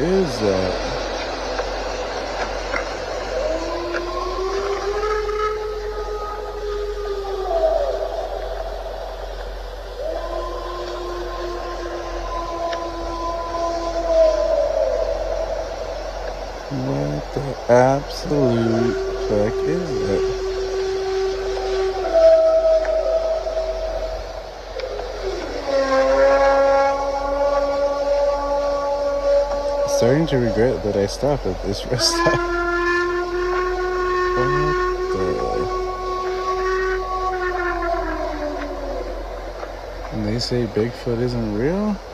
is that? What the absolute fuck is that? Starting to regret that I stopped at this rest stop. What the? And they say Bigfoot isn't real?